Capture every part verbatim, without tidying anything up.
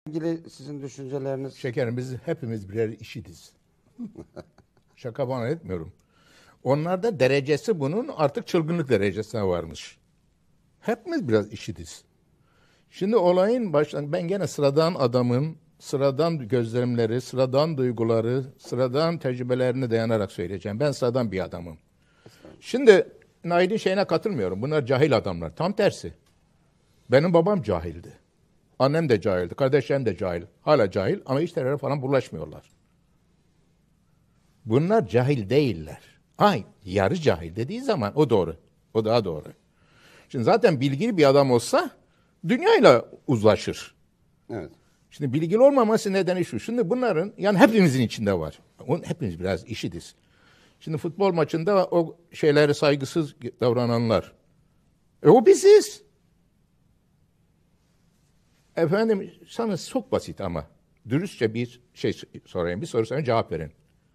ilgili sizin düşünceleriniz? Şekerim, biz hepimiz birer işidiz. Şaka bana etmiyorum. Onlarda derecesi bunun artık çılgınlık derecesine varmış. Hepimiz biraz işidiz. Şimdi olayın baştan ben gene sıradan adamın sıradan gözlemleri, sıradan duyguları, sıradan tecrübelerini dayanarak söyleyeceğim. Ben sıradan bir adamım. Şimdi Nail'in şeyine katılmıyorum. Bunlar cahil adamlar. Tam tersi. Benim babam cahildi. Annem de cahildi. Kardeşlerim de cahil. Hala cahil ama hiç teröre falan bulaşmıyorlar. Bunlar cahil değiller. Ay, yarı cahil dediği zaman o doğru. O daha doğru. Şimdi zaten bilgili bir adam olsa dünyayla uzlaşır. Evet. Şimdi bilgili olmaması nedeni şu. Şimdi bunların yani hepimizin içinde var. Onun hepimiz biraz işidiz. Şimdi futbol maçında o şeyleri saygısız davrananlar. E o biziz. Efendim sana çok basit ama dürüstçe bir şey sorayım. Bir soru sorayım, cevap verin.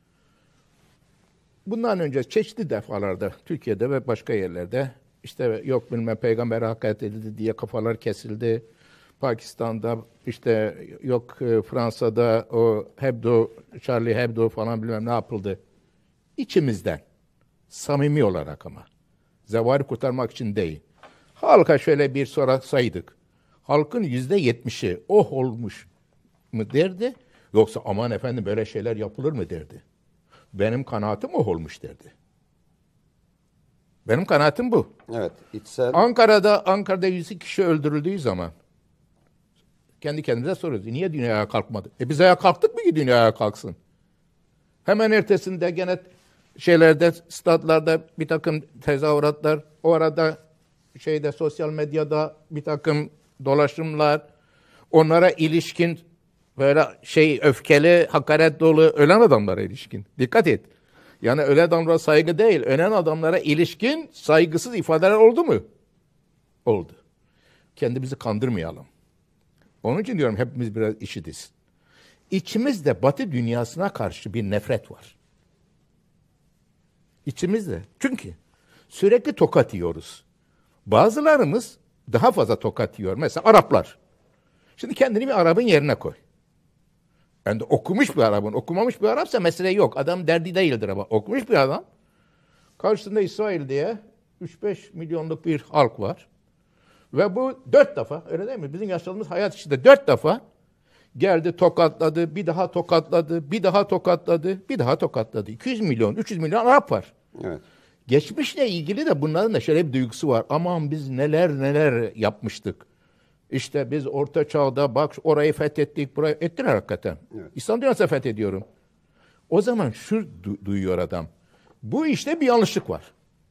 Bundan önce çeşitli defalarda Türkiye'de ve başka yerlerde işte yok bilmem peygambere hakaret edildi diye kafalar kesildi. Pakistan'da işte yok Fransa'da o Hebdo, Charlie Hebdo falan bilmem ne yapıldı. İçimizden, samimi olarak ama, zevari kurtarmak için değil. Halka şöyle bir sorsaydık, halkın yüzde yetmişi oh olmuş mu derdi, yoksa aman efendim böyle şeyler yapılır mı derdi. Benim kanaatim oh olmuş derdi. Benim kanaatim bu. Evet, içsel. Ankara'da Ankara'da yüz kişi öldürüldüğü zaman kendi kendimize soruyoruz. Niye dünyaya kalkmadı? E biz ayağa kalktık mı ki dünyaya kalksın? Hemen ertesinde gene şeylerde, stadlarda bir takım tezahüratlar, o arada şeyde sosyal medyada bir takım dolaşımlar, onlara ilişkin böyle şey öfkeli, hakaret dolu ölen adamlara ilişkin. Dikkat et. Yani ölen adamlara saygı değil, ölen adamlara ilişkin saygısız ifadeler oldu mu? Oldu. Kendimizi kandırmayalım. Onun için diyorum hepimiz biraz işitiz. İçimizde Batı dünyasına karşı bir nefret var. İçimizde. Çünkü sürekli tokat yiyoruz. Bazılarımız daha fazla tokat yiyor. Mesela Araplar. Şimdi kendini bir Arap'ın yerine koy. Yani okumuş bir Arap'ın, okumamış bir Arapsa mesele yok. Adam derdi değildir ama okumuş bir adam. Karşısında İsrail diye üç beş milyonluk bir halk var. Ve bu dört defa, öyle değil mi? Bizim yaşadığımız hayat içinde dört defa geldi, tokatladı, bir daha tokatladı, bir daha tokatladı, bir daha tokatladı. iki yüz milyon, üç yüz milyon Arap var. Evet. Geçmişle ilgili de bunların da şöyle bir duygusu var. Aman biz neler neler yapmıştık. İşte biz Orta Çağ'da bak orayı fethettik, burayı ettiler hakikaten. Evet. İslam dünyasını fethediyorum. O zaman şu du- duyuyor adam. Bu işte bir yanlışlık var.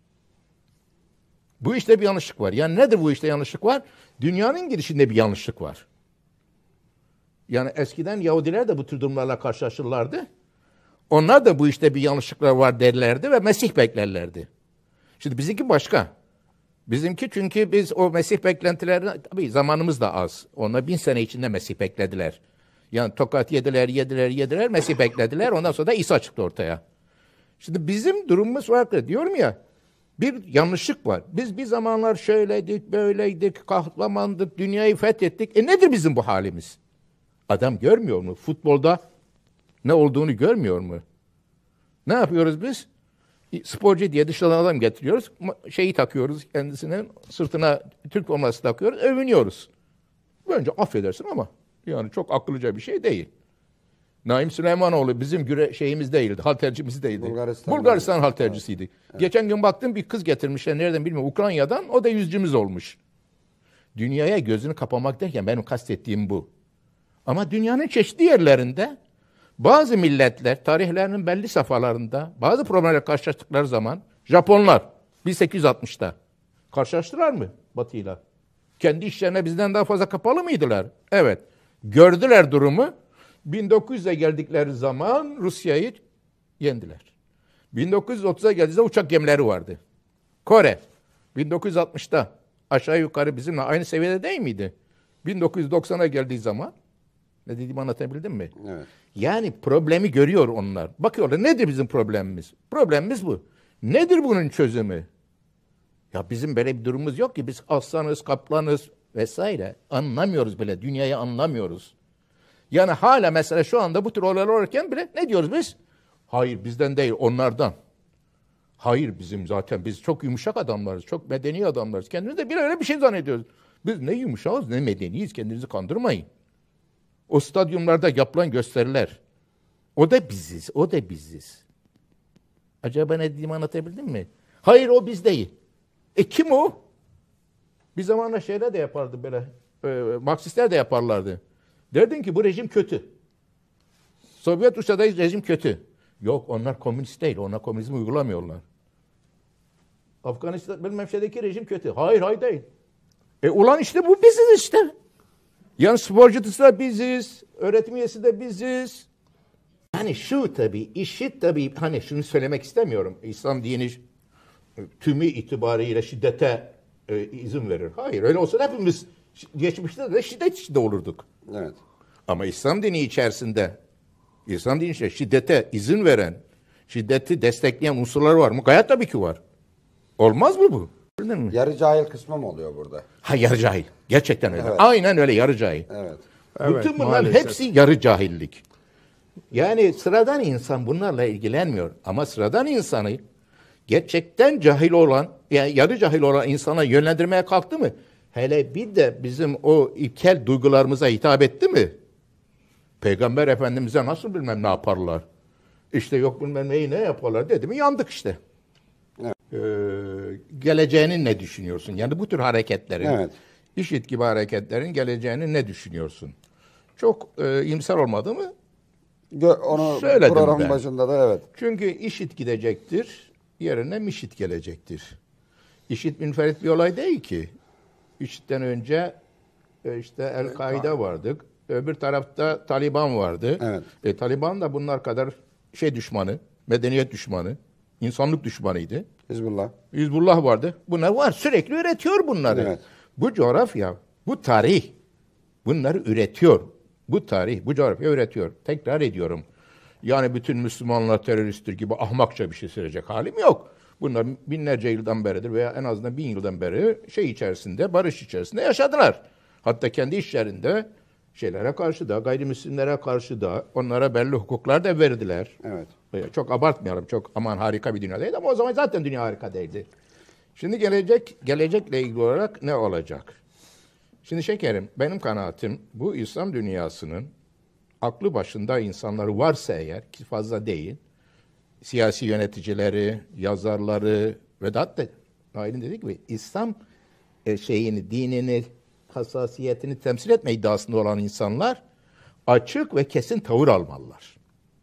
Bu işte bir yanlışlık var. Yani nedir bu işte yanlışlık var? Dünyanın girişinde bir yanlışlık var. Yani eskiden Yahudiler de bu tür durumlarla karşılaşırlardı. Onlar da bu işte bir yanlışlıklar var derlerdi ve Mesih beklerlerdi. Şimdi bizimki başka. Bizimki çünkü biz o Mesih beklentilerini, tabii zamanımız da az. Onlar bin sene içinde Mesih beklediler. Yani tokat yediler, yediler, yediler, Mesih beklediler. Ondan sonra da İsa çıktı ortaya. Şimdi bizim durumumuz farklı. Diyorum ya, bir yanlışlık var. Biz bir zamanlar şöyleydik, böyleydik, kahramandık, dünyayı fethettik. E nedir bizim bu halimiz? Adam görmüyor mu? Futbolda ne olduğunu görmüyor mu? Ne yapıyoruz biz? Sporcu diye dışarıdan adam getiriyoruz. Şeyi takıyoruz kendisinin sırtına, Türk forması takıyoruz. Övünüyoruz. Bence affedersin ama yani çok akıllıca bir şey değil. Naim Süleymanoğlu bizim güre şeyimiz değildi. Haltercimiz değildi. Bulgaristan, Bulgaristan haltercisiydi. Evet. Evet. Geçen gün baktım bir kız getirmişler. Nereden bilmiyorum. Ukrayna'dan. O da yüzcümüz olmuş. Dünyaya gözünü kapamak derken benim kastettiğim bu. Ama dünyanın çeşitli yerlerinde bazı milletler tarihlerinin belli safhalarında bazı problemlerle karşılaştıkları zaman Japonlar bin sekiz yüz altmışta karşılaştılar mı Batı'yla? Kendi işlerine bizden daha fazla kapalı mıydılar? Evet. Gördüler durumu. bin dokuz yüze geldikleri zaman Rusya'yı yendiler. bin dokuz yüz otuza geldiğinde uçak gemileri vardı. Kore bin dokuz yüz altmışta aşağı yukarı bizimle aynı seviyede değil miydi? bin dokuz yüz doksana geldiği zaman ne dediğimi anlatabildim mi? Evet. Yani problemi görüyor onlar. Bakıyorlar nedir bizim problemimiz? Problemimiz bu. Nedir bunun çözümü? Ya bizim böyle bir durumumuz yok ki. Biz aslanız, kaplanız vesaire. Anlamıyoruz bile. Dünyayı anlamıyoruz. Yani hala mesela şu anda bu tür olaylar olurken bile ne diyoruz biz? Hayır bizden değil onlardan. Hayır bizim zaten biz çok yumuşak adamlarız, çok medeni adamlarız. Kendimiz de bir öyle bir şey zannediyoruz. Biz ne yumuşağız ne medeniyiz, kendinizi kandırmayın. O stadyumlarda yapılan gösteriler, o da biziz, o da biziz. Acaba ne dediğimi anlatabildim mi? Hayır o biz değil. E kim o? Bir zamanlar şeyler de yapardı böyle, e, Marksistler de yaparlardı. Derdin ki bu rejim kötü. Sovyet Rusya'da rejim kötü. Yok onlar komünist değil, onlar komünizmi uygulamıyorlar. Afganistan bilmem şeydeki rejim kötü. Hayır hayır değil. E ulan işte bu biziz işte. Yani sporcusu da biziz, öğretim üyesi de biziz. Hani şu tabii, işit tabii, hani şunu söylemek istemiyorum. İslam dini tümü itibariyle şiddete e, izin verir. Hayır öyle olsa hepimiz geçmişte de şiddet içinde olurduk. Evet. Ama İslam dini içerisinde, İslam dini içerisinde şiddete izin veren, şiddeti destekleyen unsurlar var mı? Gayet tabii ki var. Olmaz mı bu? Bildin mi? Yarı cahil kısmı mı oluyor burada? Ha yarı cahil. Gerçekten öyle. Evet. Aynen öyle yarı cahil. Evet. Evet, Bütün bunlar maalesef. hepsi yarı cahillik. Yani sıradan insan bunlarla ilgilenmiyor. Ama sıradan insanı gerçekten cahil olan, yani yarı cahil olan insana yönlendirmeye kalktı mı? Hele bir de bizim o ilkel duygularımıza hitap etti mi? Peygamber Efendimiz'e nasıl bilmem ne yaparlar? İşte yok bilmem neyi ne yaparlar dedi mi yandık işte. Evet. Ee, geleceğini ne düşünüyorsun? Yani bu tür hareketlerin, Evet. IŞİD gibi hareketlerin geleceğini ne düşünüyorsun? Çok e, iyimser olmadı mı? Gö- onu Söyledim programın ben. başında da evet. Çünkü IŞİD gidecektir, yerine MİŞİD gelecektir. IŞİD münferit bir olay değil ki. IŞİD'den önce e, işte El-Kaide vardı. Öbür tarafta Taliban vardı. Evet. E, Taliban da bunlar kadar şey düşmanı, medeniyet düşmanı, insanlık düşmanıydı. Hizbullah. Hizbullah vardı. Bunlar var. Sürekli üretiyor bunları. Evet. Bu coğrafya, bu tarih bunları üretiyor. Bu tarih, bu coğrafya üretiyor. Tekrar ediyorum. Yani bütün Müslümanlar teröristtir gibi ahmakça bir şey söyleyecek halim yok. Bunlar binlerce yıldan beridir veya en azından bin yıldan beri şey içerisinde, barış içerisinde yaşadılar. Hatta kendi işlerinde şeylere karşı da, gayrimüslimlere karşı da onlara belli hukuklar da verdiler. Evet. Çok abartmayalım, çok aman harika bir dünya değil ama o zaman zaten dünya harika değildi. Şimdi gelecek, gelecekle ilgili olarak ne olacak? Şimdi şekerim, benim kanaatim bu İslam dünyasının aklı başında insanları varsa eğer, ki fazla değil, siyasi yöneticileri, yazarları ve de hatta Nail'in dediği gibi İslam e, şeyini, dinini, hassasiyetini temsil etme iddiasında olan insanlar açık ve kesin tavır almalılar.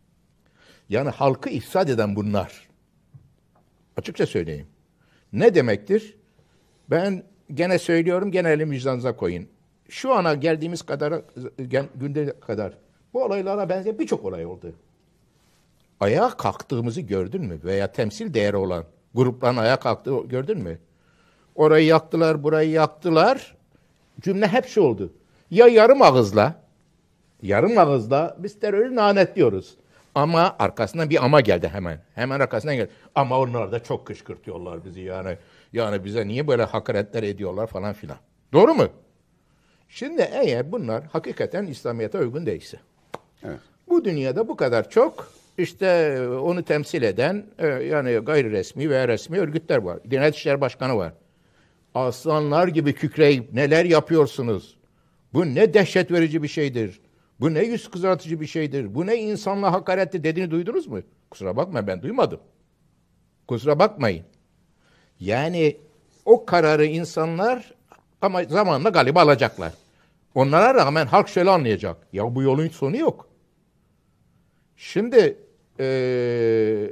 Yani halkı ifsad eden bunlar. Açıkça söyleyeyim. Ne demektir? Ben gene söylüyorum, gene elimi vicdanınıza koyun. Şu ana geldiğimiz kadar, günde kadar bu olaylara benzer birçok olay oldu. Ayağa kalktığımızı gördün mü? Veya temsil değeri olan grupların ayağa kalktığı gördün mü? Orayı yaktılar, burayı yaktılar. Cümle hep şu oldu. Ya yarım ağızla, yarım ağızla biz terörü lanetliyoruz. Ama arkasından bir ama geldi hemen. Hemen arkasından geldi. Ama onlar da çok kışkırtıyorlar bizi yani. Yani bize niye böyle hakaretler ediyorlar falan filan. Doğru mu? Şimdi eğer bunlar hakikaten İslamiyet'e uygun değilse. Evet. Bu dünyada bu kadar çok işte onu temsil eden yani gayri resmi veya resmi örgütler var. Diyanet İşleri Başkanı var. Aslanlar gibi kükreyip neler yapıyorsunuz? Bu ne dehşet verici bir şeydir. Bu ne yüz kızartıcı bir şeydir. Bu ne insanla hakaretli dediğini duydunuz mu? Kusura bakmayın ben duymadım. Kusura bakmayın. Yani o kararı insanlar ama zamanla galiba alacaklar. Onlara rağmen halk şöyle anlayacak. Ya bu yolun hiç sonu yok. Şimdi ee,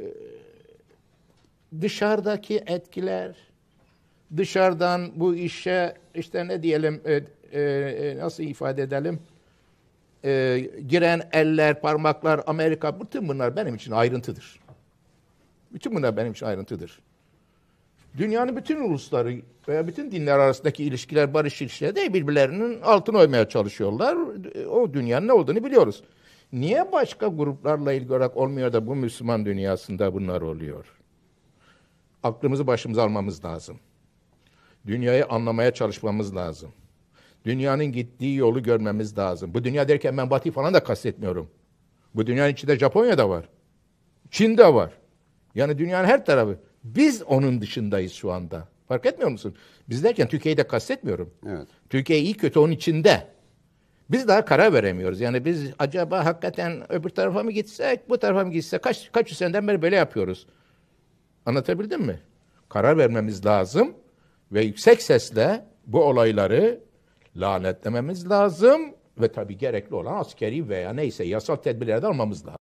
dışarıdaki etkiler, dışarıdan bu işe işte ne diyelim e, e, nasıl ifade edelim e, giren eller, parmaklar, Amerika bütün bunlar benim için ayrıntıdır. Bütün bunlar benim için ayrıntıdır. Dünyanın bütün ulusları veya bütün dinler arasındaki ilişkiler barış ilişkileri değil birbirlerinin altına oymaya çalışıyorlar. O dünyanın ne olduğunu biliyoruz. Niye başka gruplarla ilgili olarak olmuyor da bu Müslüman dünyasında bunlar oluyor? Aklımızı başımıza almamız lazım. Dünyayı anlamaya çalışmamız lazım. Dünyanın gittiği yolu görmemiz lazım. Bu dünya derken ben Batı falan da kastetmiyorum. Bu dünyanın içinde Japonya'da var. Çin'de var. Yani dünyanın her tarafı. Biz onun dışındayız şu anda. Fark etmiyor musun? Biz derken Türkiye'yi de kastetmiyorum. Evet. Türkiye iyi kötü onun içinde. Biz daha karar veremiyoruz. Yani biz acaba hakikaten öbür tarafa mı gitsek, bu tarafa mı gitsek? Kaç, kaç yüz seneden beri böyle yapıyoruz. Anlatabildim mi? Karar vermemiz lazım ve yüksek sesle bu olayları lanetlememiz lazım ve tabii gerekli olan askeri veya neyse yasal tedbirleri de almamız lazım.